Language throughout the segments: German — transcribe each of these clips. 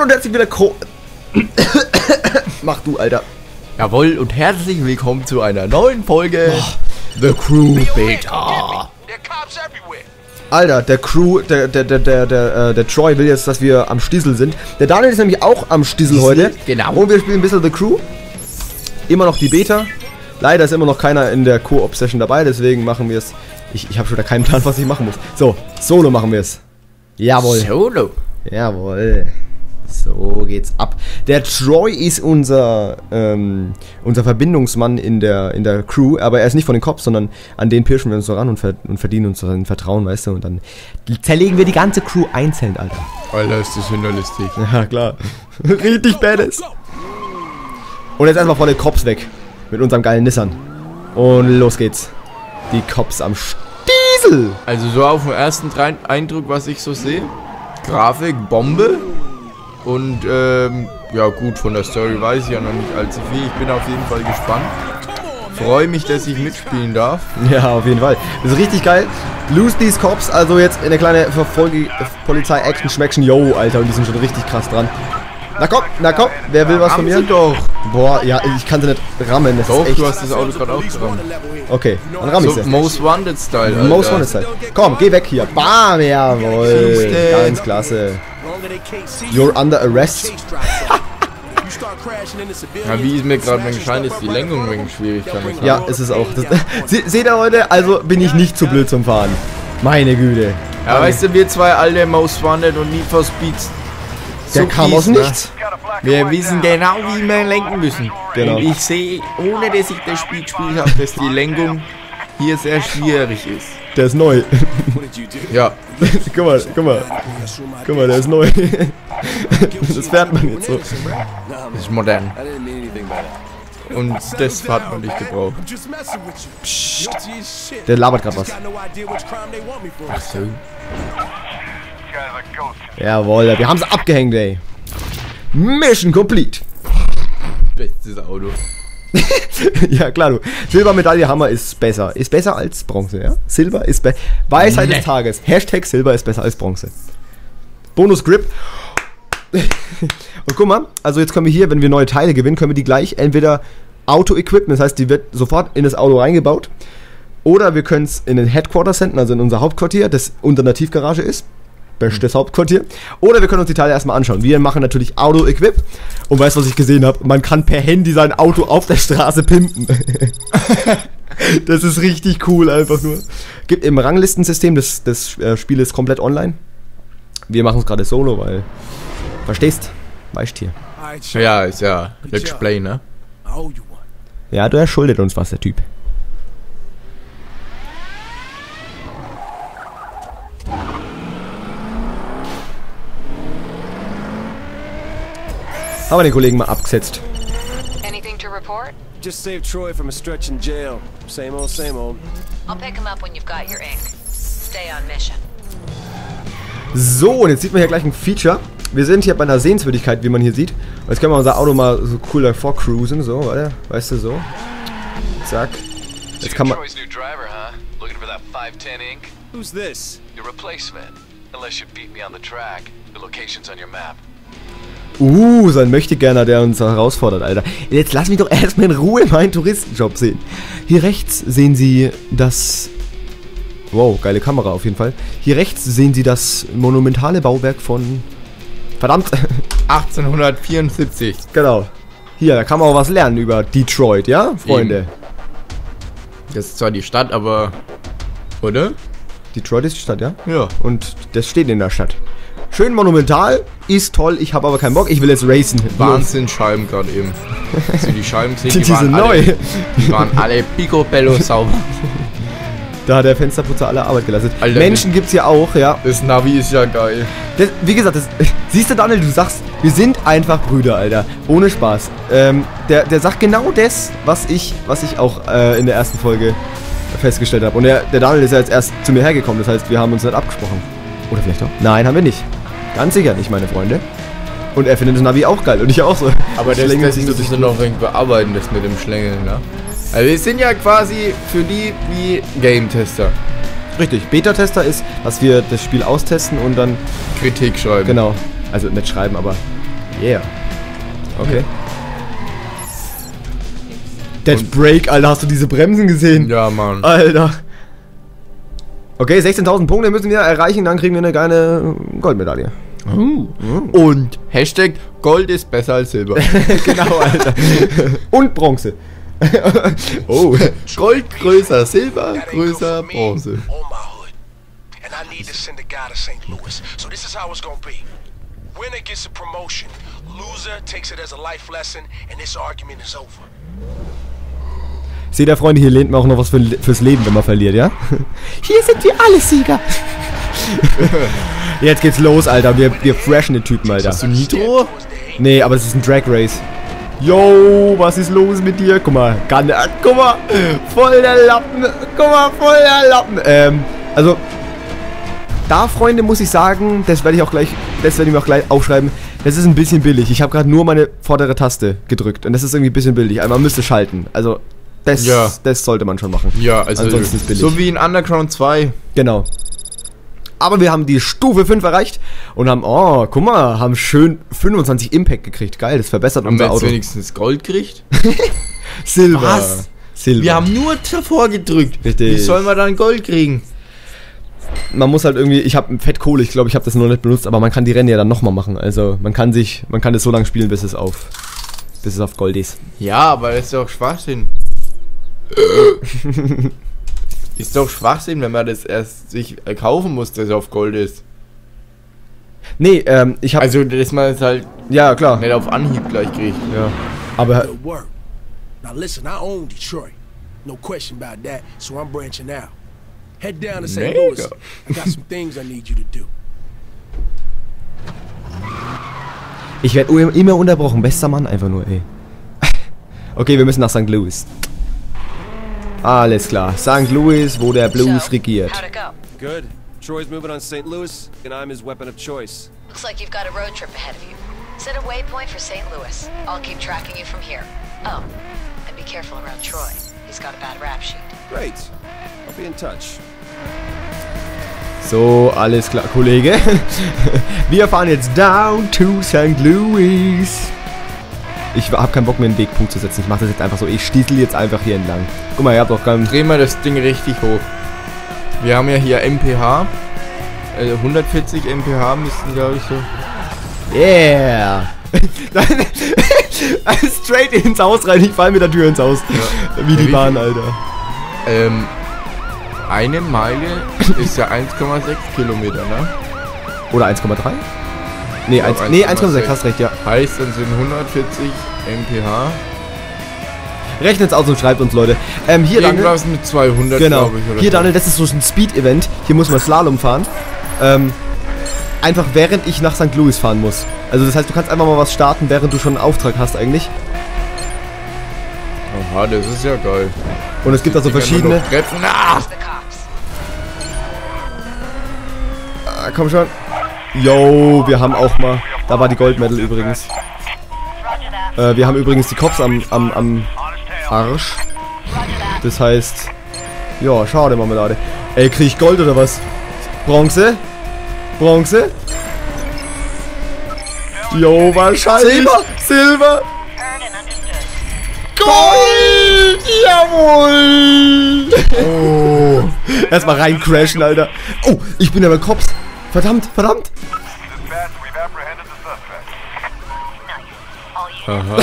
und herzlich willkommen. Mach du, Alter. Jawohl, und herzlich willkommen zu einer neuen Folge The Crew Beta. Alter, der Crew, der Troy will jetzt, dass wir am Stiesel sind. Der Daniel ist nämlich auch am Stiesel heute. Genau. Und wir spielen ein bisschen The Crew. Immer noch die Beta. Leider ist immer noch keiner in der Co-op-Session dabei, deswegen machen wir es. Ich habe schon wieder keinen Plan, was ich machen muss. So, Solo machen wir es. Jawohl. Solo. Jawohl. So geht's ab. Der Troy ist unser Verbindungsmann in der Crew, aber er ist nicht von den Cops, sondern an den pirschen wir uns so ran und verdienen uns sein Vertrauen, weißt du, und dann zerlegen wir die ganze Crew einzeln, Alter. Alter, ist das hinterlistig. Ja, klar. Richtig badass. Und jetzt erstmal voll die Cops weg. Mit unserem geilen Nissan. Und los geht's. Die Cops am Stiesel. Also so auf den ersten Eindruck, was ich so sehe. Grafik, Bombe. Und ja gut, von der Story weiß ich ja noch nicht allzu viel. Ich bin auf jeden Fall gespannt. Freue mich, dass ich mitspielen darf. Ja, auf jeden Fall. Das ist richtig geil. Lose these Cops, also jetzt eine kleine Polizei-Action-Schmeckchen. Yo, Alter, und die sind schon richtig krass dran. Na komm, wer will was von mir? Doch. Boah, ja, ich kann sie nicht rammen. Das Doch, ist echt. du hast das Auto gerade aufgerammt. Okay, dann ramm ich So sie. Most Wanted Style, Alter. Most Wanted Style. Komm, geh weg hier. Bam, jawohl. Ganz klasse. You're under arrest. Ja, wie ist mir gerade mein Schein, ist die Lenkung ein wenig schwierig, kann ich sagen. Ja, ist es auch. Seht ihr, Leute? Also bin ich nicht zu blöd zum Fahren. Meine Güte. Ja, weißt du, wir zwei alte Most Wanted und Need for Speeds. Der kam aus nichts. Wir wissen genau, wie wir lenken müssen. Genau. Und ich sehe, ohne dass ich das Spiel gespielt habe, dass die Lenkung hier sehr schwierig ist. Der ist neu. Ja. Guck mal, der ist neu. Das fährt man jetzt so. Das ist modern. Und das hat man nicht gebraucht. Psst. Der labert gerade was. Ach so. Jawohl, wir haben sie abgehängt, ey. Mission complete. Bestes Auto. Ja, klar, du. Silbermedaille Hammer ist besser. Ist besser als Bronze, ja? Silber ist besser. Weisheit des Tages. Hashtag Silber ist besser als Bronze. Bonus Grip. Und guck mal, also jetzt können wir hier, wenn wir neue Teile gewinnen, können wir die gleich entweder Auto-Equippen, das heißt, die wird sofort in das Auto reingebaut. Oder wir können es in den Headquarter senden, also in unser Hauptquartier, das unter einer Tiefgarage ist. Bestes Hauptquartier. Oder wir können uns die Teile erstmal anschauen. Wir machen natürlich Auto-Equip. Und weißt du, was ich gesehen habe? Man kann per Handy sein Auto auf der Straße pimpen. Das ist richtig cool, einfach nur. Gibt im Ranglistensystem, das Spiel ist komplett online. Wir machen es gerade solo, weil... Verstehst? Weißt hier. Ja, ist ja Let's Play, ne? Ja, der schuldet uns was, der Typ. Haben wir den Kollegen mal abgesetzt. Anything to report? Just saved Troy from a stretch in jail. Same old, same old. I'll pick him up when you've got your ink. Stay on mission. So, und jetzt sieht man hier gleich ein Feature. Wir sind hier bei einer Sehenswürdigkeit, wie man hier sieht. Und jetzt können wir unser Auto mal so cool davor cruisen. So, warte, weißt du, so. Zack. Jetzt kann man... Troy's new driver, huh? Looking for that 510 ink? Who's this? Your replacement. Unless you beat me on the track. The location's on your map. Sein Möchtegern, der uns herausfordert, Alter. Jetzt lass mich doch erstmal in Ruhe meinen Touristenjob sehen. Hier rechts sehen Sie das... Wow, geile Kamera auf jeden Fall. Hier rechts sehen Sie das monumentale Bauwerk von... Verdammt! 1874. Genau. Hier, da kann man auch was lernen über Detroit, ja, Freunde? Eben. Das ist zwar die Stadt, aber... Oder? Detroit ist die Stadt, ja? Ja. Und das steht in der Stadt. Schön monumental, ist toll, ich habe aber keinen Bock, ich will jetzt racen. Wahnsinn Scheiben gerade eben. Also die Scheiben sehen, Die sind neu. Die waren alle picobello sauber. Da hat der Fensterputzer alle Arbeit geleistet. Alter, Menschen gibt's hier auch, ja. Das Navi ist ja geil. Wie gesagt, siehst du, Daniel, du sagst, wir sind einfach Brüder, Alter. Ohne Spaß. Der sagt genau das, was ich auch in der ersten Folge festgestellt habe. Und der Daniel ist ja jetzt erst zu mir hergekommen, das heißt, wir haben uns nicht abgesprochen. Oder vielleicht doch? Nein, haben wir nicht. Ganz sicher nicht, meine Freunde. Und er findet das Navi auch geil und ich auch so. Aber das muss ich noch irgendwie bearbeiten, das mit dem Schlängeln, ne? Also wir sind ja quasi für die wie Game-Tester. Richtig, Beta-Tester ist, dass wir das Spiel austesten und dann... Kritik schreiben. Genau. Also nicht schreiben, aber Yeah. Okay. Dead Break, Alter, hast du diese Bremsen gesehen? Ja, Mann. Alter. Okay, 16.000 Punkte müssen wir erreichen, dann kriegen wir eine geile Goldmedaille. Und Hashtag Gold ist besser als Silber. Genau, Alter. Und Bronze. Oh. Gold größer, Silber größer, Bronze. On my hood. And I need to send a guy to St. Louis. So this is how it's gonna be. Winner gets a promotion. Loser takes it as a life lesson, and this argument is over. Seht ihr, Freunde, hier lehnt man auch noch was fürs Leben, wenn man verliert, ja? Hier sind wir alle Sieger. Jetzt geht's los, Alter. Wir freshen den Typen, Alter. Hast du Nitro? Nee, aber es ist ein Drag Race. Yo, was ist los mit dir? Guck mal, guck mal, voll der Lappen. Guck mal, voll der Lappen. Also, da, Freunde, muss ich sagen, das werde ich mir auch gleich aufschreiben. Das ist ein bisschen billig. Ich habe gerade nur meine vordere Taste gedrückt und das ist irgendwie ein bisschen billig. Aber man müsste schalten. Also, das sollte man schon machen. Ja, also ansonsten ist billig. So wie in Underground 2. Genau. Aber wir haben die Stufe 5 erreicht und haben, oh, guck mal, haben schön 25 Impact gekriegt. Geil, das verbessert Haben wir unser jetzt Auto. wenigstens Gold gekriegt? Silber. Was? Silber. Wir haben nur davor gedrückt. Richtig. Wie soll man dann Gold kriegen? Man muss halt irgendwie, ich habe Fettkohle, ich glaube, ich habe das noch nicht benutzt, aber man kann die Rennen ja dann nochmal machen. Also man kann das so lange spielen, bis es auf Gold ist. Ja, aber das ist doch Schwachsinn. Ist doch Schwachsinn, wenn man das erst sich kaufen muss, dass es auf Gold ist. Nee, ich habe... Also, dass man es halt ja, klar. nicht auf Anhieb gleich kriegt. Ja. Aber Good work. Now listen, I own Detroit. No question about that, so I'm branching out. Head down to St. Mega. Louis. I got some things I need you to do. ich werde immer unterbrochen. Bester Mann einfach nur, ey. Okay, wir müssen nach St. Louis. Alles klar. St. Louis, wo der Blues So, regiert. how'd it go? Good. Troy's moving on St. Louis, and I'm his weapon of choice. Looks like you've got a road trip ahead of you. Set a waypoint for St. Louis. I'll keep tracking you from here. Oh, and be careful around Troy. He's got a bad rap sheet. Great. I'll be in touch. So, alles klar, Kollege. Wir fahren jetzt down to St. Louis. Ich habe keinen Bock mehr, einen Wegpunkt zu setzen. Ich mache das jetzt einfach so. Ich stiesel jetzt einfach hier entlang. Guck mal, ihr habt doch keinen... Drehen wir das Ding richtig hoch. Wir haben ja hier MPH. 140 MPH müssten, glaube ich, so. Yeah! Straight ins Haus rein. Ich fall mit der Tür ins Haus. Ja. Wie die Wie Bahn, viel? Alter. Eine Meile ist ja 1,6 Kilometer, ne? Oder 1,3? Nee, 1,6, hast recht, ja. Heißt, dann sind 140 MPH. Rechnet's aus und schreibt uns, Leute. Hier, Daniel. Irgendwas mit 200, Genau. glaube ich. Oder Hier, so. Daniel, das ist so ein Speed-Event. Hier muss man Slalom fahren. Einfach während ich nach St. Louis fahren muss. Also das heißt, du kannst einfach mal was starten, während du schon einen Auftrag hast eigentlich. Aha, das ist ja geil. Und es gibt da so verschiedene... Treffen. Ah! The cops. Ah, komm schon. Yo, wir haben auch mal... Da war die Goldmedal übrigens. Wir haben übrigens die Cops am Arsch. Das heißt... Ja, schade, Marmelade. Ey, krieg ich Gold oder was? Bronze? Bronze? Jo, wahrscheinlich. Silber! Silber! Gold! Jawohl! Oh. Erstmal rein crashen, Alter. Oh, ich bin ja bei Cops. Verdammt, verdammt. Aha.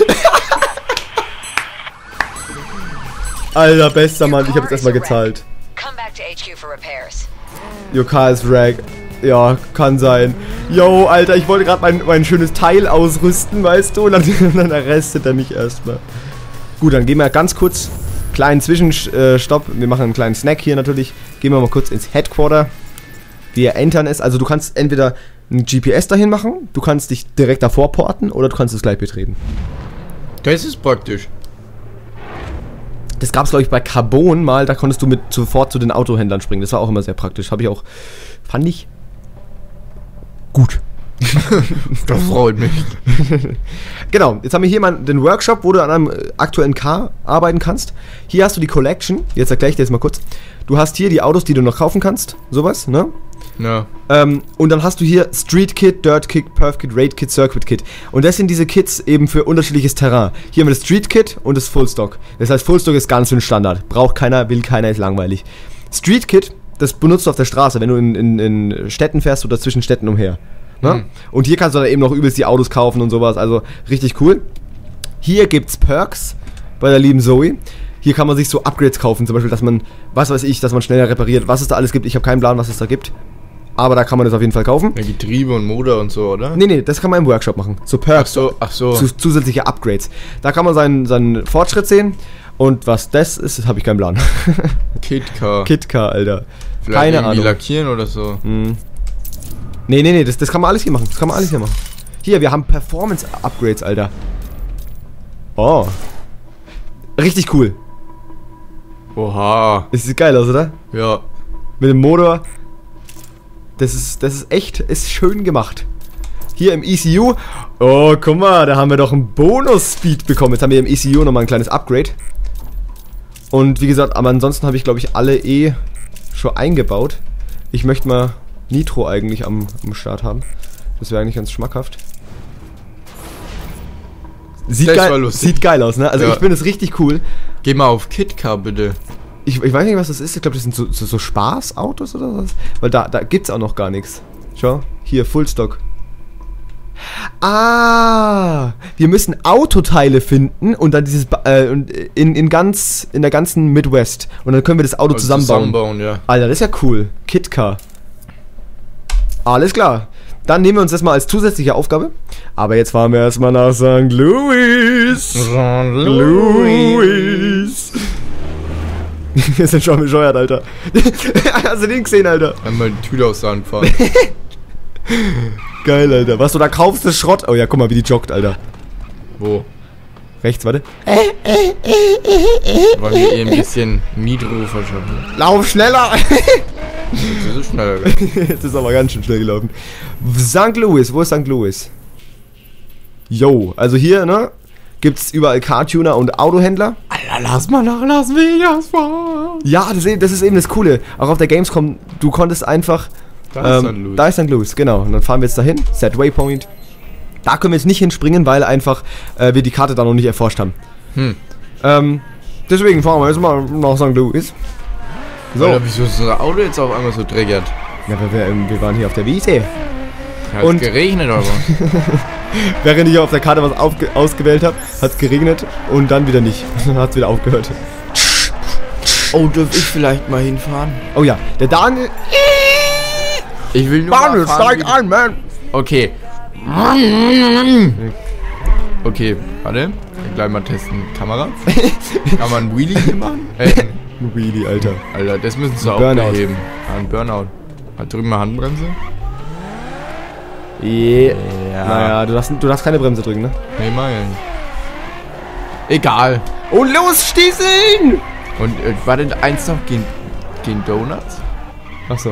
Alter, bester Mann, ich hab jetzt erstmal gezahlt. Come back to HQ for repairs. Your car is rag. Ja, kann sein. Yo, Alter, ich wollte gerade mein schönes Teil ausrüsten, weißt du? Und dann arrestet er mich erstmal. Gut, dann gehen wir ganz kurz. Kleinen Zwischenstopp. Wir machen einen kleinen Snack hier natürlich. Gehen wir mal kurz ins Headquarter. Wir entern es. Also du kannst entweder ein GPS dahin machen, du kannst dich direkt davor porten oder du kannst es gleich betreten. Das ist praktisch. Das gab es, glaube ich, bei Carbon mal. Da konntest du sofort zu den Autohändlern springen. Das war auch immer sehr praktisch. Fand ich gut. Das freut mich. Genau, jetzt haben wir hier mal den Workshop, wo du an einem aktuellen Car arbeiten kannst. Hier hast du die Collection. Jetzt erkläre ich dir jetzt mal kurz. Du hast hier die Autos, die du noch kaufen kannst. Sowas, ne? Ja. Und dann hast du hier Street Kit, Dirt Kit, Perf Kit, Raid Kit, Circuit Kit. Und das sind diese Kits eben für unterschiedliches Terrain. Hier haben wir das Street Kit und das Full Stock. Das heißt, Full Stock ist ganz schön Standard. Braucht keiner, will keiner, ist langweilig. Street Kit, das benutzt du auf der Straße, wenn du in Städten fährst oder zwischen Städten umher. Ne? Und hier kannst du dann eben noch übelst die Autos kaufen und sowas. Also richtig cool. Hier gibt's Perks bei der lieben Zoe. Hier kann man sich so Upgrades kaufen, zum Beispiel, dass man, was weiß ich, dass man schneller repariert. Was es da alles gibt, ich habe keinen Plan, was es da gibt. Aber da kann man das auf jeden Fall kaufen. Ja, Getriebe und Motor und so, oder? Nee, das kann man im Workshop machen. So Perks. Ach so. Zusätzliche Upgrades. Da kann man seinen Fortschritt sehen. Und was das ist, habe ich keinen Plan. KitKar. KitKar, Alter. Vielleicht Keine irgendwie Ahnung. lackieren oder so. Nee, das kann man alles hier machen. Das kann man alles hier machen. Hier, wir haben Performance-Upgrades, Alter. Oh. Richtig cool. Oha. Das sieht geil aus, oder? Ja. Mit dem Motor. Das ist echt, ist schön gemacht. Hier im ECU. Oh, guck mal, da haben wir doch einen Bonus-Speed bekommen. Jetzt haben wir im ECU nochmal ein kleines Upgrade. Und wie gesagt, aber ansonsten habe ich, glaube ich, alle schon eingebaut. Ich möchte mal Nitro eigentlich am Start haben. Das wäre eigentlich ganz schmackhaft. Sieht geil aus, ne? Also Ja. ich finde es richtig cool. Geh mal auf KitKar, bitte. Ich weiß nicht, was das ist. Ich glaube, das sind so Spaßautos oder was. Weil da gibt's auch noch gar nichts. Schau, hier, Fullstock. Ah, wir müssen Autoteile finden und dann dieses in der ganzen Midwest. Und dann können wir das Auto zusammenbauen. Ja. Alter, das ist ja cool. KitKar. Alles klar. Dann nehmen wir uns das mal als zusätzliche Aufgabe. Aber jetzt fahren wir erstmal nach St. Louis. Louis. Wir sind schon bescheuert, Alter. Hast du den gesehen, Alter? Einmal die Tüte aus der Hand fahren. Geil, Alter. Was du da kaufst, ist Schrott. Oh ja, guck mal, wie die joggt, Alter. Wo? Rechts, warte. Wollen wir ihr ein bisschen Nitro verschaffen? Lauf schneller! Jetzt ist es schneller weg. Jetzt ist aber ganz schön schnell gelaufen. St. Louis, wo ist St. Louis? Yo, also hier, ne, gibt's überall Car-Tuner und Autohändler. Alter, lass mal nach Las Vegas fahren. Ja, das ist eben das Coole. Auch auf der Gamescom, du konntest einfach... Da ist St. Louis. Da ist St. Louis, genau. Und dann fahren wir jetzt dahin, Set Waypoint. Da können wir jetzt nicht hinspringen, weil einfach wir die Karte da noch nicht erforscht haben. Deswegen fahren wir jetzt mal nach St. Louis. So. Alter, wieso ist unser Auto jetzt auf einmal so dreckig? Ja, wir waren hier auf der Wiese. Hat Und- geregnet oder was? Während ich auf der Karte was ausgewählt habe, hat es geregnet und dann wieder nicht. Dann hat es wieder aufgehört. Oh, dürf ich vielleicht mal hinfahren? Oh ja, der Daniel... Ich will nur Daniel, mal fahren, steig ein, man! Okay. Okay, warte. Gleich mal testen. Kamera. Kann man einen Wheelie hier machen? Wheelie, Alter. Alter, das müssen sie auch Burnout. beheben. Ja, ein Burnout. Halt drüben mal Handbremse. Yeah. Naja, du darfst keine Bremse drücken, ne? Nee, mach ja nicht. Egal. Und los, stieseln! Und war denn eins noch? Gehen Donuts? Achso.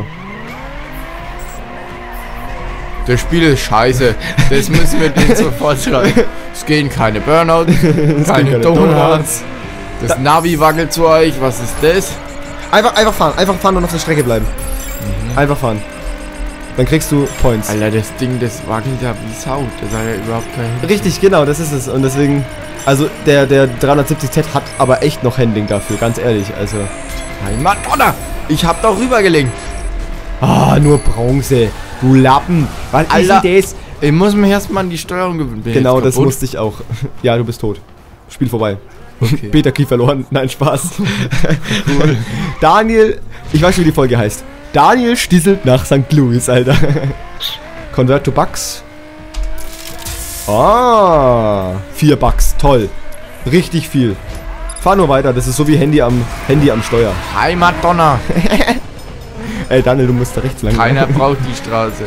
Das Spiel ist scheiße. Das müssen wir denen sofort schreiben. Es gehen keine Burnouts, keine Donuts. Das Navi wackelt zu euch. Was ist das? Einfach fahren und auf der Strecke bleiben. Einfach fahren. Dann kriegst du Points. Alter, das Ding, das wackelt ja wie Sau. Das hat ja überhaupt keinen... Richtig, genau, das ist es. Und deswegen, also der 370Z hat aber echt noch Handling dafür, ganz ehrlich. Also, Madonna! Ich hab doch rübergelenkt. nur Bronze. Du Lappen. Was Alter, ist das? ich muss mich erstmal an die Steuerung gewöhnen. Bin Genau, jetzt das kaputt? musste ich auch. Ja, du bist tot. Spiel vorbei. Okay. Peter Key verloren. Nein, Spaß. Cool. Daniel, ich weiß schon, wie die Folge heißt. Daniel stieselt nach St. Louis, Alter. Convert to Bucks. 4 Bucks, toll. Richtig viel. Fahr nur weiter, das ist so wie Handy am Steuer. Hi, Madonna! Ey, Daniel, du musst da rechts lang. Keiner braucht die Straße.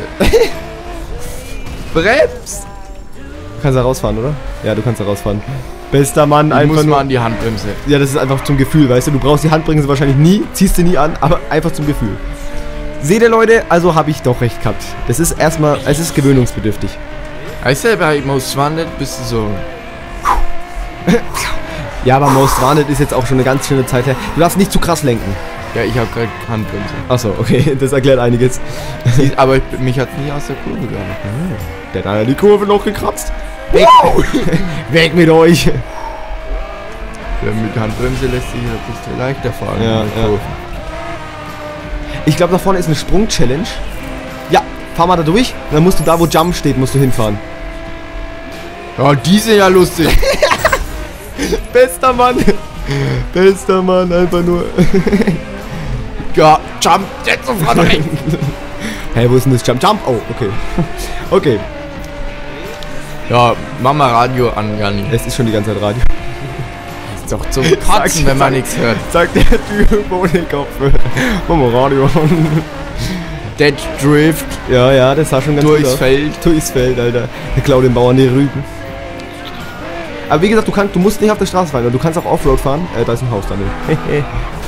Brems! Kannst da rausfahren, oder? Ja, du kannst da rausfahren. Bester Mann, Ich einfach muss nur... mal an die Handbremse. Ja, das ist einfach zum Gefühl, weißt du? Du brauchst die Handbremse wahrscheinlich nie, ziehst sie nie an, aber einfach zum Gefühl. Seht ihr, Leute? Also habe ich doch recht gehabt. Das ist erstmal, es ist gewöhnungsbedürftig. Weißt du, bei Most Wanted bist du so... Ja, aber Most Wanted ist jetzt auch schon eine ganz schöne Zeit her. Du darfst nicht zu krass lenken. Ja, ich habe gerade Handbremse. Achso, okay, das erklärt einiges. Aber mich hat nie aus der Kurve gehabt. Der hat die Kurve noch gekratzt. Weg, weg mit euch. Ja, mit Handbremse lässt sich ein bisschen leichter fahren. Ja, in der ja. Kurve. Ich glaube, da vorne ist eine Sprung-Challenge. Ja, fahr mal da durch. Und dann musst du da, wo Jump steht, musst du hinfahren. Ja, die sind ja lustig. Bester Mann. Bester Mann, einfach nur. Ja, Jump, jetzt sofort rein. Hey, wo ist denn das Jump? Jump! Oh, okay. Okay, Ja, mach mal Radio an, Janni. es ist schon die ganze Zeit Radio. Ist doch zum Kotzen, wenn man nichts hört. Sagt der Typ ohne Kopfhörer. Mach mal Radio an. Dead Drift Ja, ja, das sah schon ganz durchs gut aus. Feld. Durchs Feld, Alter. Der klaut den Bauern die Rüben. Aber wie gesagt, du musst nicht auf der Straße fahren, du kannst auch Offroad fahren. Da ist ein Haus, Daniel.